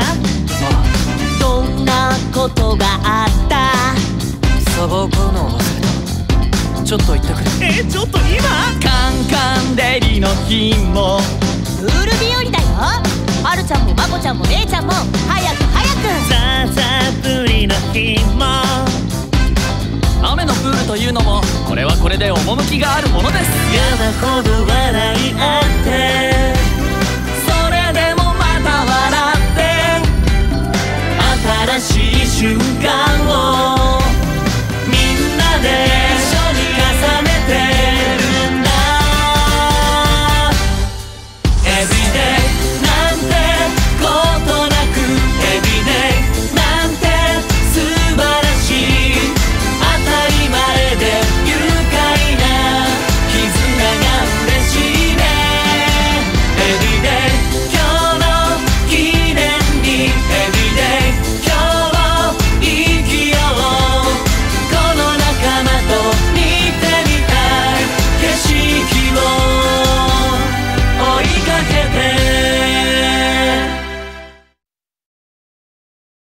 どんなことがあった？ サバを買うのを忘れた。ちょっと行ってくれ。 ちょっと今？ カンカン照りの日もプール日和だよ。はるちゃんもまこちゃんも姉ちゃんも早く早く。 ザザ降りの日も雨のプールというのもこれはこれで趣があるものです。 山ほど笑い合ってそれでもまた笑って新しい瞬